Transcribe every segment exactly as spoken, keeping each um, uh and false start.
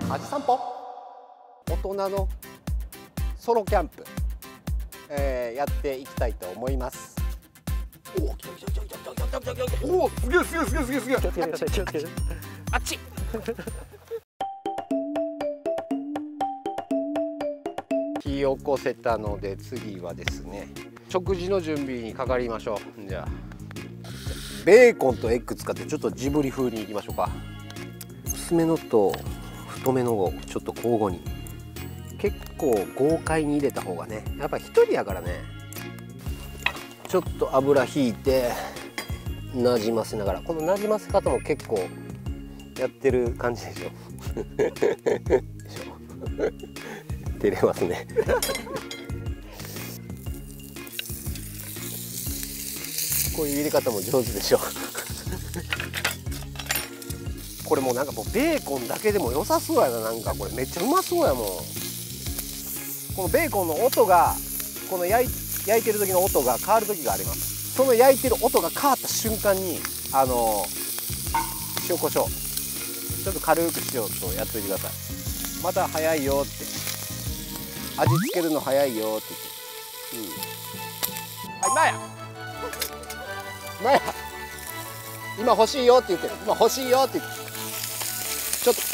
アジ散歩、大人のソロキャンプ、えー、やっていきたいと思います。おお、来た来た来た来た来た来た来た来た。おお、すげえすげえすげえすげえすげえ。気をつけてください、気をつけて。あっち。火起こせたので、次はですね、食事の準備にかかりましょう。じゃあベーコンとエッグ使ってちょっとジブリ風にいきましょうか。薄めのと太めのをちょっと交互に、結構豪快に入れた方がね、やっぱ一人やからね。ちょっと油ひいてなじませながら、このなじませ方も結構やってる感じでしょ。照れますね。こういう入れ方も上手でしょ。これもうなんかもうベーコンだけでも良さそうやな。なんかこれめっちゃうまそうやもん。このベーコンの音が、この焼い焼いてる時の音が変わる時があります。その焼いてる音が変わった瞬間に、あの塩コショウちょっと軽く塩とやっといてください。また早いよって、味付けるの早いよって言って、うん、はい、今や今や今欲しいよって言ってる、今欲しいよって言って、ちょっと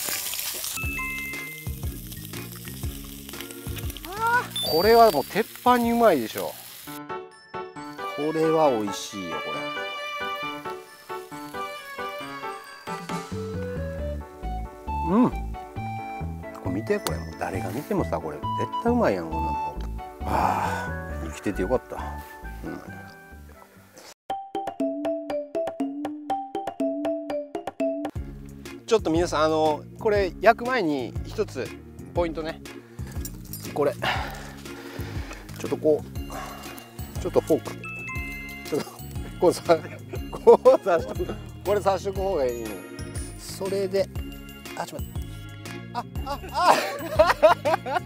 これはもう鉄板にうまいでしょ。これは美味しいよこれ。うん、これ見て、これもう誰が見てもさ、これ絶対うまいやん、こんなの。ああ、生きててよかった。うん、ちょっと皆さん、あのこれ焼く前に一つポイントね。これちょっとこう、ちょっとフォークでちょっとこうさ、こうさしとく、これさしとく方がいいの。それで、あ、ちょっと待って、あああ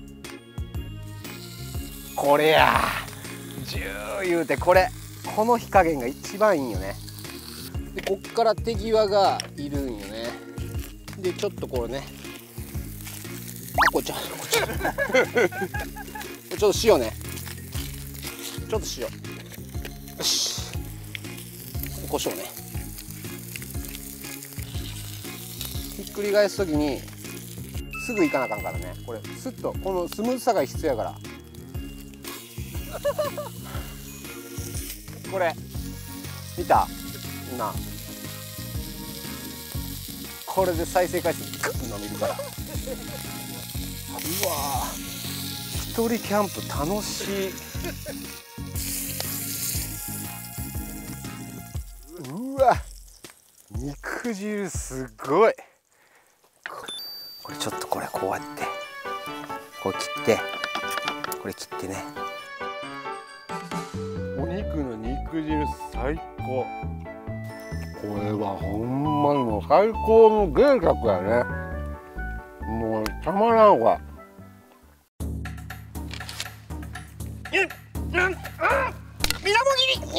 これや、ジュー言うて、これこの火加減が一番いいよね。でこっから手際がいるんよね。でちょっとこれね、あ、こっちゃこっちゃちょっと塩ね、ちょっと塩、よし、胡椒ね。ひっくり返す時にすぐいかなあかんからね。これスッと、このスムーズさが必要やから。これ見たな、これで再生回数グッと伸びるから。うわー、一人キャンプ楽しい。うわ、肉汁すごい。これちょっと、これこうやってこう切って、これ切ってね、お肉の肉汁最高。これはほんまにもう最高の芸術やね。もうたまらんわ。うんうん、あ、みなもぎり。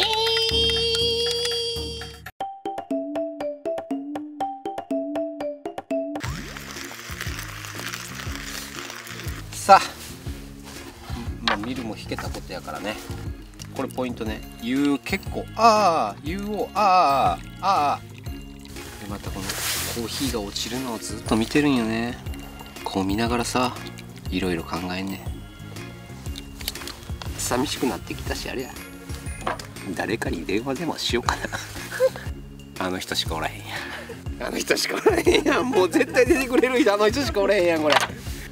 さあ、まあ、見るも引けたことやからね。これポイントね。湯結構、ああ、湯を、ああ、ああ。で、またこのコーヒーが落ちるのをずっと見てるんよね。こう見ながらさ、いろいろ考えんね。寂しくなってきたし、あれや。誰かに電話でもしようかな。あの人しかおらへんやん。あの人しかおらへんやん。もう絶対出てくれる人、あの人しかおらへんやん、これ。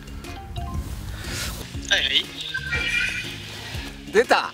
はいはい。 出た。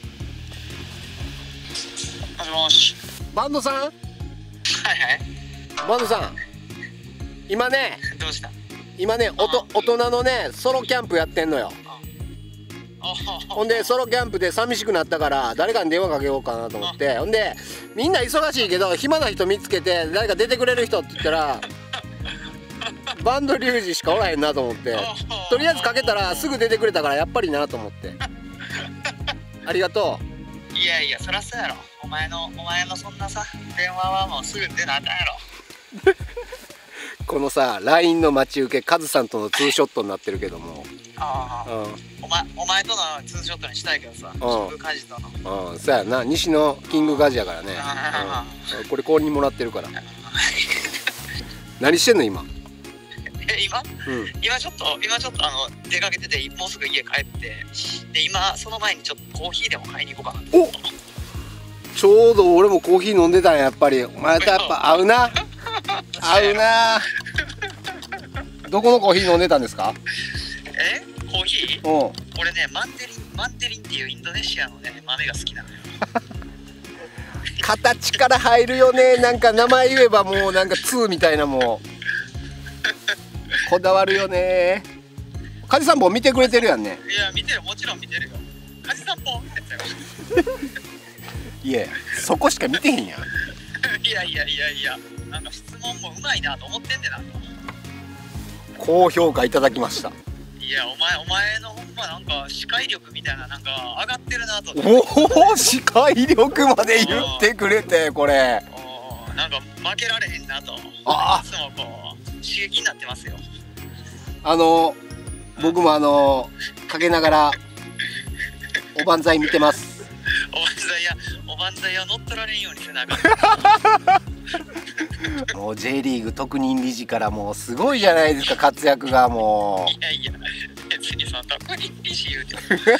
もしもし。 バンドさん。はいはい。バンドさん。今ね。 どうした。 今ね、おと、大人のね、ソロキャンプやってんのよ。ほんで、ソロキャンプで寂しくなったから、誰かに電話かけようかなと思って。ほんで、みんな忙しいけど、暇な人見つけて、誰か出てくれる人って言ったら。バンドリュウジしかおらへんなと思って、とりあえずかけたらすぐ出てくれたから、やっぱりなと思って。ありがとう。いやいや、そらそうやろ。お前のお前のそんなさ電話はもうすぐ出なあかんやろ。 このさ ライン の待ち受けカズさんとのツーショットになってるけども、 ああ、 うん、 お前お前とのツーショットにしたいけどさ、キングカジとの。 うん、そうやな、西のキングカジやからね、うん、これ公認もらってるから。何してんの今？ え、今、 うん、 今ちょっと今ちょっとあの出かけてて、もうすぐ家帰って、で今その前にちょっとコーヒーでも買いに行こうかな。お、 ちょうど俺もコーヒー飲んでたんや。やっぱりお前とやっぱ合うな合うな。どこのコーヒー飲んでたんですか？ え、コーヒー？うん、俺ね、マンデリンマンデリンっていうインドネシアのね豆が好きなのよ。 形から入るよね。なんか名前言えばもうなんかツーみたいな、もうこだわるよね。カジさんぽ見てくれてるやんね。 いや見てる、もちろん見てるよ。カジさんぽってやつよ。 いやそこしか見てへんやん。 いやいやいやいや、なんか質問もうまいなと思ってんでな。 高評価いただきました。 いやお前お前のほんまなんか視界力みたいな、なんか上がってるなと。 おお、視界力まで言ってくれて、これなんか負けられへんなと。 ああ、 いつもこう刺激になってますよ。 あの僕もあのかけながらおばんざい見てます。 おばんざいやおばんざいは乗っ取られんようにせなあかん。 もう ジェイ リーグ特任理事からもうすごいじゃないですか、活躍が。もういやいや、別にその特任理事言うて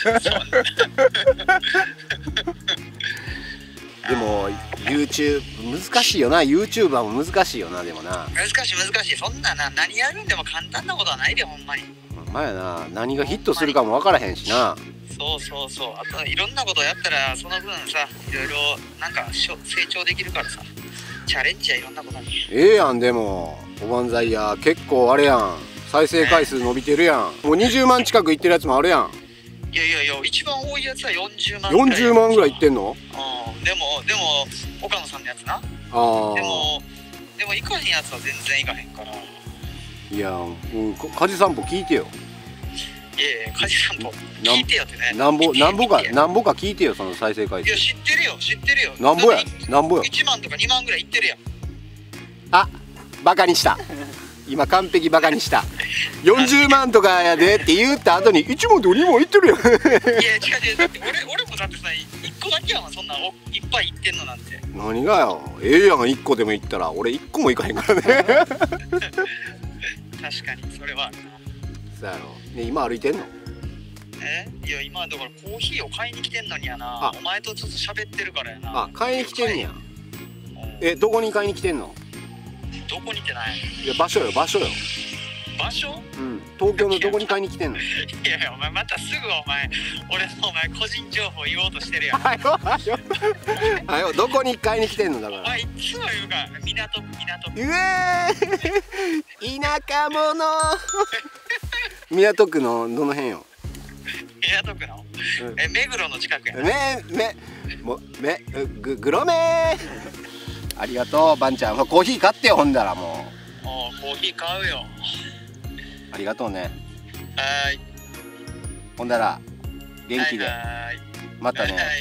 でも YouTube 難しいよな。 YouTuber も難しいよな。でもな、 難しい難しい。そんなな、何やるんでも簡単なことはないで、ほんまに。 ほんまやな。何がヒットするかも分からへんしな。 そうそうそう。あといろんなことやったらその分さ、いろいろなんか成長できるからさ、チャレンジやいろんなことに。 ええやん。でもおばんざいや結構あれやん、再生回数伸びてるやん。もうにじゅうまん近くいってるやつもあるやん。 いやいやいや、一番多いやつはよんじゅうまんよんじゅうまんぐらいいってんの？ うん、でもでも岡野さんのやつな。ああ、 でもでもいかへんやつは全然いかへんから。 いや、うん、かじさんぽ聞いてよ。 いやいや、かじさんぽ聞いてよってね。 なんぼなんぼかなんぼか聞いてよ、その再生回数。 いや知ってるよ知ってるよ。 なんぼやなんぼや。 いちまんとかにまんぐらいいってるやん。 あ、バカにした。今完璧バカにした。よんじゅうまんとかやでって言った後にいちまんとにまんいってるやん。いや違う違う、だって俺俺もだってさ、いっこだけやわ、そんなおいっぱいいってんのなんて。 何がよ、ええやん。いっこでもいったら俺いっこもいかへんからね。確かにそれはあるな。 そうやろ。ね、今歩いてんの？ え、いや今だからコーヒーを買いに来てんのにやな。お前とちょっと喋ってるからやな。 あ、買いに来てんねや。え、どこに買いに来てんの？ どこにってない？ いや、場所よ場所よ。 場所？ うん、東京のどこに買いに来てんの？いやいや、お前またすぐお前俺のお前個人情報言おうとしてるやん。 はよはよはよ、どこに買いに来てんのだから。 お前いつも言うか、港区港区。 うえー、田舎者。港区のどの辺よ？ 港区の、うん、え、目黒の近くやな。 めめもめぐグロメー。ありがとうバンちゃん。コーヒー買ってよ、ほんだらもう。 おー、コーヒー買うよ。 ありがとうね。 はい。 ほんだら元気で。 はいはい、 またね。はい、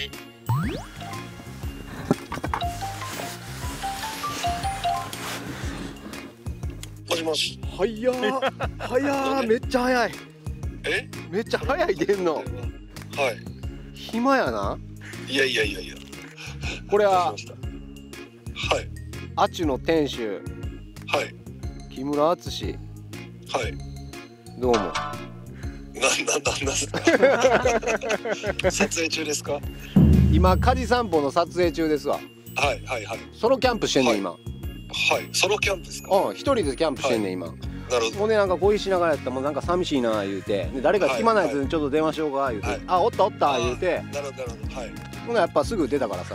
もしもし。 早ー早ー、めっちゃ早い。 え？ めっちゃ早い出んの。はい。暇やな。 いやいやいやいや。 これは。 はい。 アチュの店主。 はい。 木村敦。はい。どうも。 な、な、なんですか。撮影中ですか。 今、かじさんぽの撮影中ですわ。 はいはいはい。 ソロキャンプしてんねん、今。 はい、ソロキャンプですか。 うん、一人でキャンプしてんねん、今。なるほど。 ほんで、なんかコーヒーしながらやったら、もうなんか寂しいな言うて、で、誰か暇なやつにちょっと電話しようか言うて、あ、おったおった言うて。 なるほど、なるほど、はい。 ほな、やっぱすぐ出たからさ。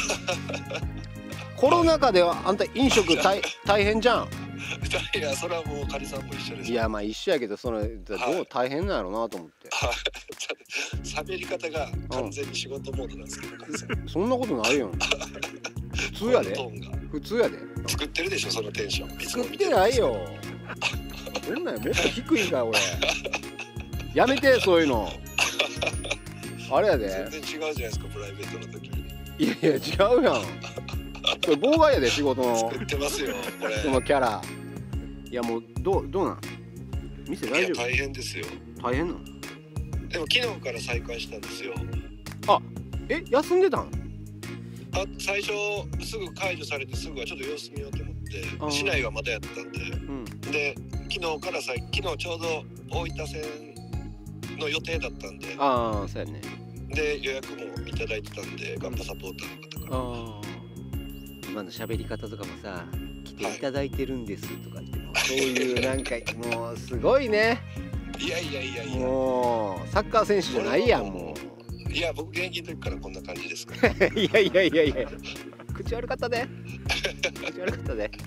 コロナ禍ではあんた飲食大大変じゃん。 いや、それはもうカリさんも一緒です。 いや、まあ一緒やけど、そのどう大変なんやろうなと思って。 喋り方が完全に仕事モードなんですけど、カリさん。 そんなことないよ。普通やで。普通やで。 作ってるでしょ、そのテンション。 作ってないよ。そんなんもっと低いから俺。やめてそういうの。あれやで。 全然違うじゃないですか、プライベートの時。 いやいや、違うやん。これ妨害やで、仕事の。 作ってますよ、これ。 そのキャラ。 いやもうどうどうなん店い大丈夫？ や大変ですよ。 大変なの？ でも昨日から再開したんですよ。 え休んでたん？ あ最初すぐ解除されてすぐはちょっと様子見ようと思あーって市内はまだやったんで、 うんで昨日からさ昨日ちょうど大分線の予定だったんで、 ああそうやね。 で予約もいただいてたんでガンパサポーターの方から、 ああ今の喋り方とかもさ来ていただいてるんですとかってもうそういうなんかもうすごいね。 いやいやいやいや、 もうサッカー選手じゃないやんもいや僕現役の時からこんな感じですからう。いやいやいやいや口悪かったで口悪かったで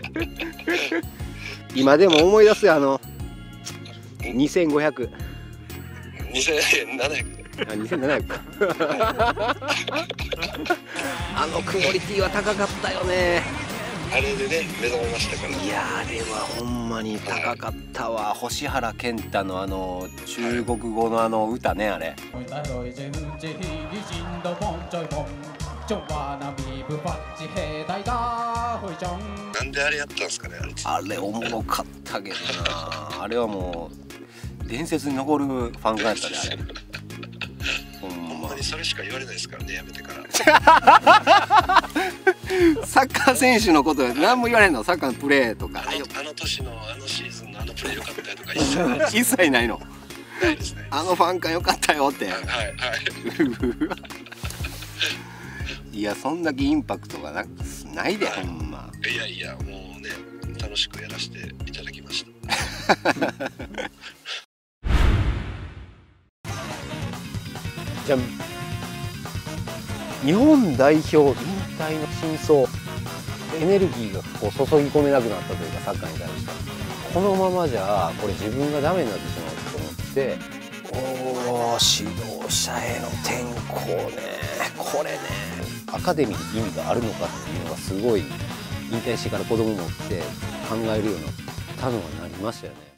今でも思い出すよあのにせんごひゃくにせんななひゃくあにせんななひゃくかあのクオリティは高かったよね。 あれでね目覚めましたから。 いやあれはほんまに高かったわ。星原健太のあの中国語のあの歌ねあれ。 なんであれやったんですかねあいつ。 あれおもろかったけどな。あれはもう伝説に残るファンがやったねあれ。ほんまほんまにそれしか言われないですからねやめてから。 サッカー選手のこと何も言われんの？サッカーのプレーとかあのあの年のあのシーズンのあのプレー良かったよとか一切ないです一切ないの？ ないですね。 あのファン感良かったよってはいはいいやそんだけインパクトがなないでほんま。 いやいやもうね楽しくやらせていただきました。 じゃあ日本代表引退の真相、エネルギーがこう注ぎ込めなくなったというかサッカーに対してこのままじゃこれ自分がダメになってしまうと思っておー指導者への転向ねこれねアカデミーに意味があるのかっていうのがすごい引退してから子供持って考えるようになったのはなりましたよね。